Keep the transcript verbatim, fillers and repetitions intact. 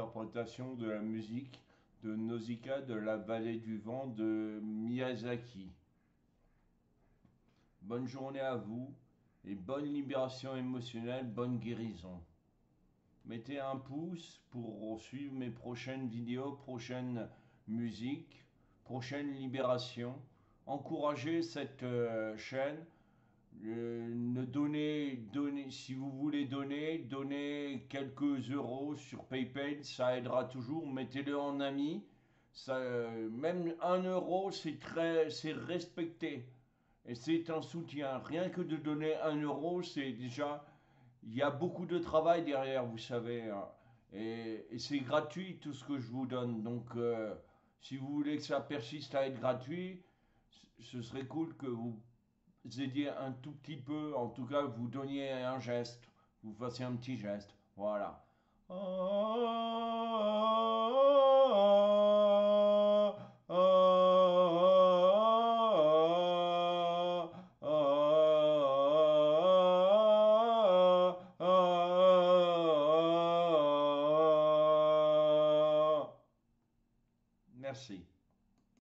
interprétation de la musique de Nausicaa de la vallée du vent de Miyazaki. Bonne journée à vous et bonne libération émotionnelle, bonne guérison. Mettez un pouce pour suivre mes prochaines vidéos, prochaines musiques, prochaines libérations. Encouragez cette euh, chaîne. Euh, ne donnez, donnez, si vous voulez donner, donnez quelques euros sur PayPal, ça aidera toujours. Mettez-le en ami. Ça, euh, même un euro, c'est très, c'est respecté et c'est un soutien. Rien que de donner un euro, c'est déjà, il y a beaucoup de travail derrière, vous savez, hein. et, et c'est gratuit tout ce que je vous donne. Donc, euh, si vous voulez que ça persiste à être gratuit, ce serait cool que vous aidiez un tout petit peu, en tout cas, vous donniez un geste, vous fassiez un petit geste. Voilà.